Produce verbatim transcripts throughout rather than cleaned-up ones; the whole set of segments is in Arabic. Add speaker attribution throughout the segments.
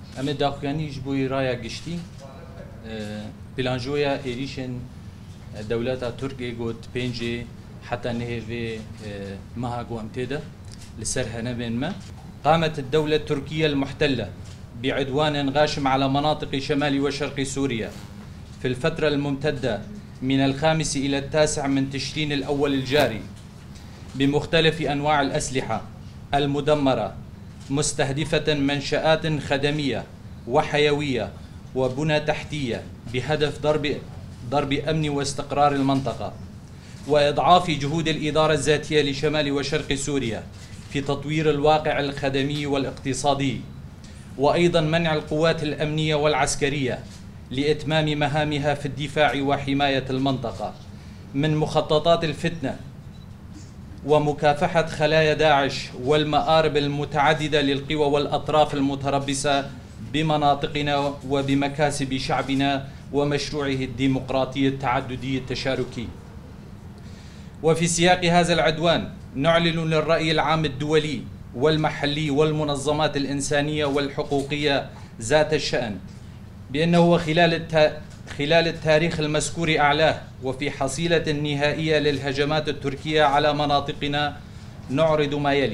Speaker 1: اما داخلانيش بوي رايا قشتي بلانجويا إيريشن دولتا تركيا قوت بينجي حتى نهي مها قوام تيدا لسرها نبين ما. قامت الدولة التركية المحتلة بعدوان غاشم على مناطق شمال وشرق سوريا في الفترة الممتدة من الخامس إلى التاسع من تشرين الأول الجاري بمختلف أنواع الأسلحة المدمرة، مستهدفة منشآت خدمية وحيوية وبنى تحتية بهدف ضرب ضرب أمن واستقرار المنطقة، وإضعاف جهود الإدارة الذاتية لشمال وشرق سوريا في تطوير الواقع الخدمي والاقتصادي، وأيضا منع القوات الأمنية والعسكرية لإتمام مهامها في الدفاع وحماية المنطقة من مخططات الفتنة ومكافحة خلايا داعش والمآرب المتعددة للقوى والأطراف المتربصة بمناطقنا وبمكاسب شعبنا ومشروعه الديمقراطي التعددي التشاركي. وفي سياق هذا العدوان نعلن للرأي العام الدولي والمحلي والمنظمات الإنسانية والحقوقية ذات الشأن بأنه خلال الت... خلال التاريخ المذكور أعلاه وفي حصيلة نهائية للهجمات التركية على مناطقنا نعرض ما يلي.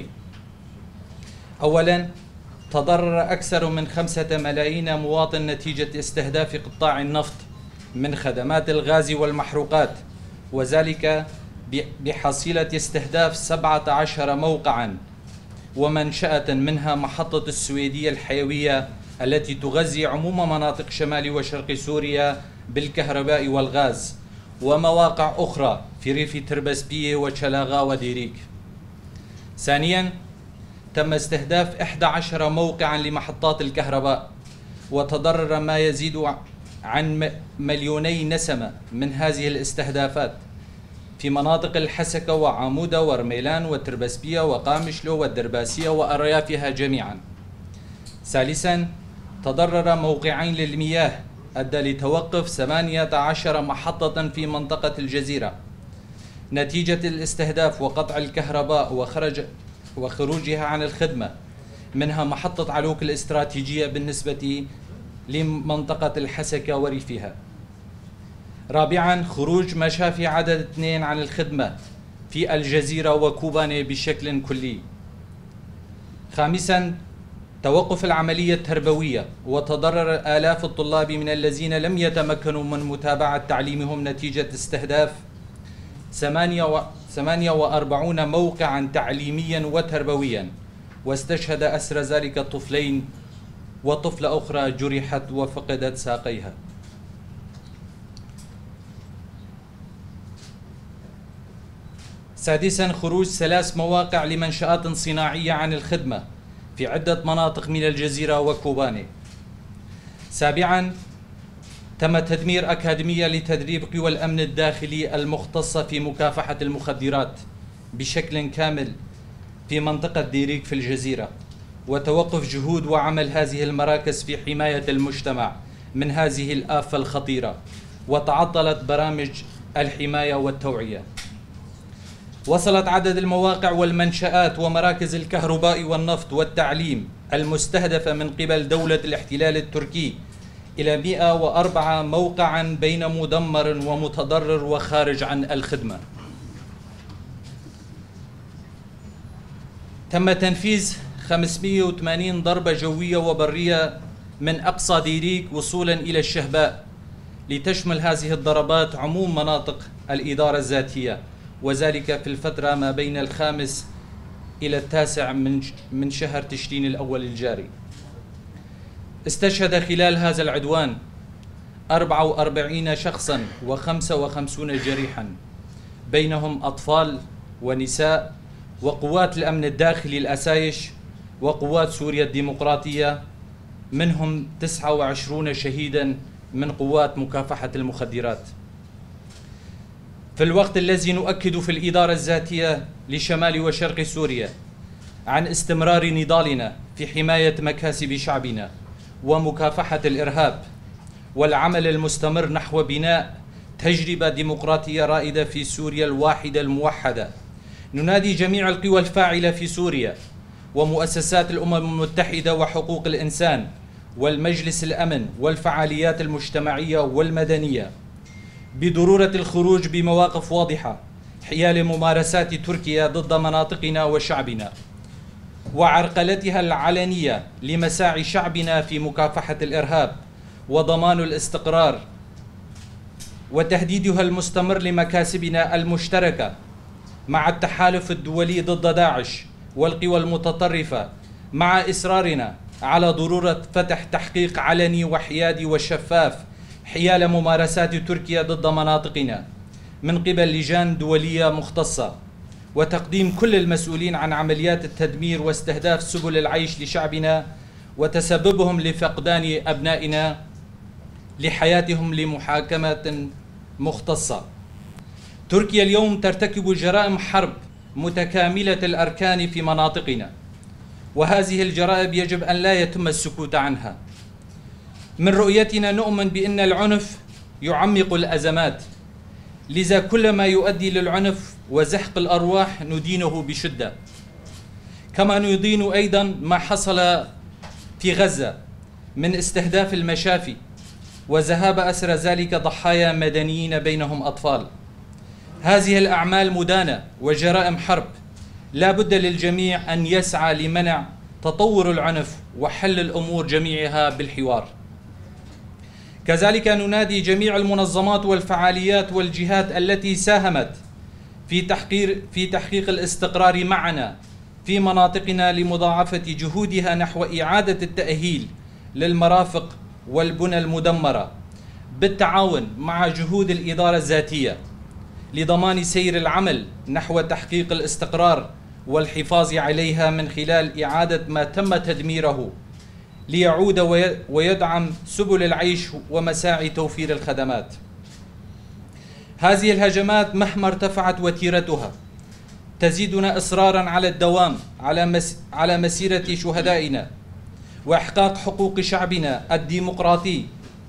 Speaker 1: أولا، تضرر أكثر من خمسة ملايين مواطن نتيجة استهداف قطاع النفط من خدمات الغاز والمحروقات، وذلك بحصيلة استهداف سبعة عشر موقعا ومنشأة منها محطة السويدية الحيوية التي تغذي عموم مناطق شمال وشرق سوريا بالكهرباء والغاز، ومواقع أخرى في ريف تربسبية وشلاغا وديريك. ثانيا، تم استهداف إحدى عشرة موقعا لمحطات الكهرباء، وتضرر ما يزيد عن مليوني نسمة من هذه الاستهدافات في مناطق الحسكة وعمودة ورميلان وتربسبية وقامشلو والدرباسية وأريافها جميعا. ثالثا، تضرر موقعين للمياه أدى لتوقف ثمانية عشر محطة في منطقة الجزيرة نتيجة الاستهداف وقطع الكهرباء وخرج وخروجها عن الخدمة، منها محطة علوك الاستراتيجية بالنسبة لمنطقة الحسكة وريفها. رابعا، خروج مشافي عدد اثنين عن الخدمة في الجزيرة وكوباني بشكل كلي. خامسا، توقف العملية التربوية وتضرر آلاف الطلاب من الذين لم يتمكنوا من متابعة تعليمهم نتيجة استهداف ثمانية وأربعين موقعا تعليميا وتربويا، واستشهد أسر ذلك طفلين وطفلة أخرى جرحت وفقدت ساقيها. سادسا، خروج ثلاث مواقع لمنشآت صناعية عن الخدمة في عدة مناطق من الجزيرة وكوباني. سابعا، تم تدمير أكاديمية لتدريب قوى الأمن الداخلي المختصة في مكافحة المخدرات بشكل كامل في منطقة ديريك في الجزيرة، وتوقف جهود وعمل هذه المراكز في حماية المجتمع من هذه الآفة الخطيرة، وتعطلت برامج الحماية والتوعية. وصلت عدد المواقع والمنشآت ومراكز الكهرباء والنفط والتعليم المستهدفة من قبل دولة الاحتلال التركي إلى مئة وأربعة موقعا بين مدمر ومتضرر وخارج عن الخدمة. تم تنفيذ خمسمئة وثمانين ضربة جوية وبرية من أقصى ديريك وصولا إلى الشهباء، لتشمل هذه الضربات عموم مناطق الإدارة الذاتية، وذلك في الفترة ما بين الخامس إلى التاسع من من شهر تشرين الأول الجاري. استشهد خلال هذا العدوان أربعة وأربعين شخصا وخمسة وخمسين جريحا، بينهم أطفال ونساء وقوات الأمن الداخلي الأسايش وقوات سوريا الديمقراطية، منهم تسعة وعشرين شهيدا من قوات مكافحة المخدرات. في الوقت الذي نؤكد في الإدارة الذاتية لشمال وشرق سوريا عن استمرار نضالنا في حماية مكاسب شعبنا ومكافحة الإرهاب والعمل المستمر نحو بناء تجربة ديمقراطية رائدة في سوريا الواحدة الموحدة، ننادي جميع القوى الفاعلة في سوريا ومؤسسات الأمم المتحدة وحقوق الإنسان والمجلس الأمن والفعاليات المجتمعية والمدنية بضرورة الخروج بمواقف واضحة حيال ممارسات تركيا ضد مناطقنا وشعبنا وعرقلتها العلنية لمساعي شعبنا في مكافحة الإرهاب وضمان الاستقرار وتهديدها المستمر لمكاسبنا المشتركة مع التحالف الدولي ضد داعش والقوى المتطرفة، مع إصرارنا على ضرورة فتح تحقيق علني وحيادي وشفاف حيال ممارسات تركيا ضد مناطقنا من قبل لجان دولية مختصة، وتقديم كل المسؤولين عن عمليات التدمير واستهداف سبل العيش لشعبنا وتسببهم لفقدان أبنائنا لحياتهم لمحاكمة مختصة. تركيا اليوم ترتكب جرائم حرب متكاملة الأركان في مناطقنا، وهذه الجرائم يجب أن لا يتم السكوت عنها. من رؤيتنا نؤمن بأن العنف يعمق الأزمات، لذا كل ما يؤدي للعنف وزحق الأرواح ندينه بشدة، كما ندين أيضا ما حصل في غزة من استهداف المشافي وذهاب أسر ذلك ضحايا مدنيين بينهم أطفال. هذه الأعمال مدانة وجرائم حرب، لا بد للجميع أن يسعى لمنع تطور العنف وحل الأمور جميعها بالحوار. كذلك ننادي جميع المنظمات والفعاليات والجهات التي ساهمت في تحقيق في تحقيق الاستقرار معنا في مناطقنا لمضاعفة جهودها نحو إعادة التأهيل للمرافق والبنى المدمرة بالتعاون مع جهود الإدارة الذاتية لضمان سير العمل نحو تحقيق الاستقرار والحفاظ عليها من خلال إعادة ما تم تدميره ليعود ويدعم سبل العيش ومساعي توفير الخدمات. هذه الهجمات مهما ارتفعت وتيرتها تزيدنا إصرارا على الدوام على مس على مسيرة شهدائنا وإحقاق حقوق شعبنا الديمقراطي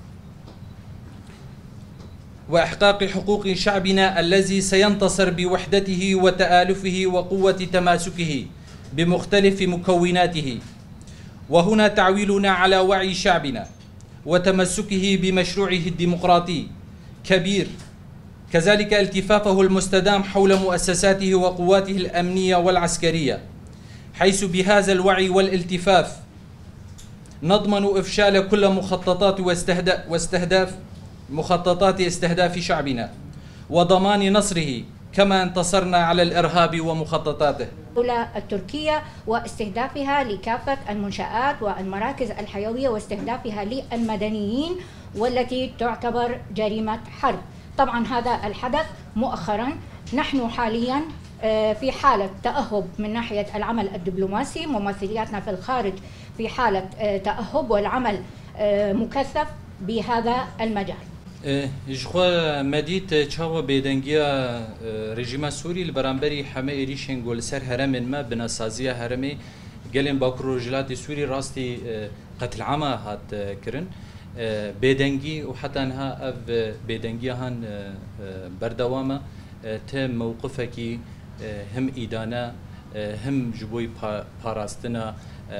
Speaker 1: وإحقاق حقوق شعبنا الذي سينتصر بوحدته وتآلفه وقوة تماسكه بمختلف مكوناته. وهنا تعويلنا على وعي شعبنا وتمسكه بمشروعه الديمقراطي كبير، كذلك التفافه المستدام حول مؤسساته وقواته الأمنية والعسكرية، حيث بهذا الوعي والالتفاف نضمن إفشال كل مخططات واستهداف مخططات استهداف شعبنا وضمان نصره كما انتصرنا على الإرهاب ومخططاته.
Speaker 2: الدولة التركية واستهدافها لكافة المنشآت والمراكز الحيوية واستهدافها للمدنيين والتي تعتبر جريمة حرب. طبعا هذا الحدث مؤخرا نحن حاليا في حالة تأهب من ناحية العمل الدبلوماسي، ممثلياتنا في الخارج في حالة تأهب والعمل مكثف بهذا المجال.
Speaker 1: جخوا مديت تشاو بيدنجيا رژیم سوری البرانبری همه ایریشن گل سر هرم ما بناسازی هرمی گلن باکرو جلات سوری راستی قتل عام هات کرن بيدنجي وحتى انها اف بيدنجي هان بردوامه تم موقفك هم ايدانا هم جبوي باراستنا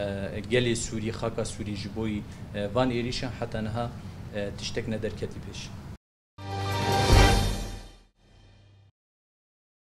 Speaker 1: جلي سوري خاكا سوري جبوي فان ايريشن حتى انها تشتكنا در كتبش.